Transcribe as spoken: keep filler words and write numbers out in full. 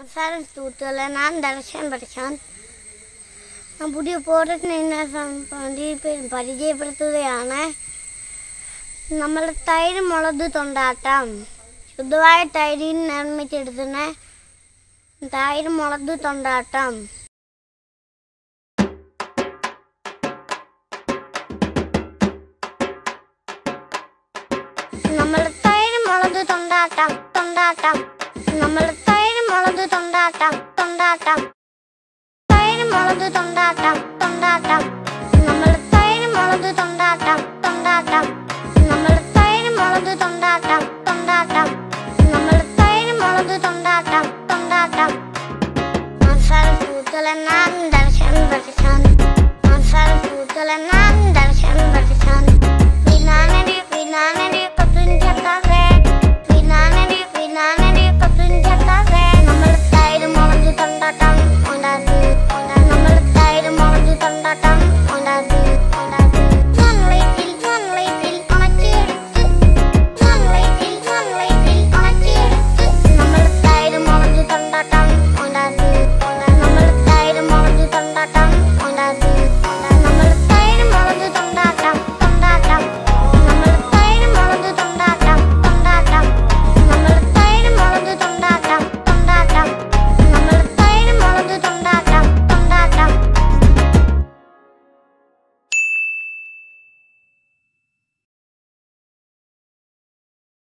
നമസ്കാരം സുഹൃത്തുക്കളെ, ഞാൻ ദർശൻ പഠിക്കാൻ ഞാൻ പുതിയ പ്രോഡക്റ്റിനെ പരിചയപ്പെടുത്തുകയാണ്. നമ്മൾ തൈര് മുളക് തൊണ്ടാട്ടം ശുദ്ധമായ തൈരിൽ നിർമ്മിച്ചെടുക്കുന്ന തൈര് മുളക് തൊണ്ടാട്ടം. നമ്മൾ തൈര് മുളക് തൊണ്ടാട്ടം തൊണ്ടാട്ടം നമ്മൾ തൈര് മുളക് തൊണ്ടാട്ടം തൊണ്ടാട്ടം തൈര് മുളക് തൊണ്ടാട്ടം തൊണ്ടാട്ടം നമ്മൾ തൈര് മുളക് തൊണ്ടാട്ടം തൊണ്ടാട്ടം നമ്മൾ തൈര് മുളക് തൊണ്ടാട്ടം തൊണ്ടാട്ടം നമ്മൾ തൈര് മുളക് തൊണ്ടാട്ടം തൊണ്ടാട്ടം. നമസ്കാരം സുഹൃത്തുക്കളെ, ഞാൻ ദർശൻ പഠിക്കാൻ നമസ്കാരം സുഹൃത്തുക്കളെ.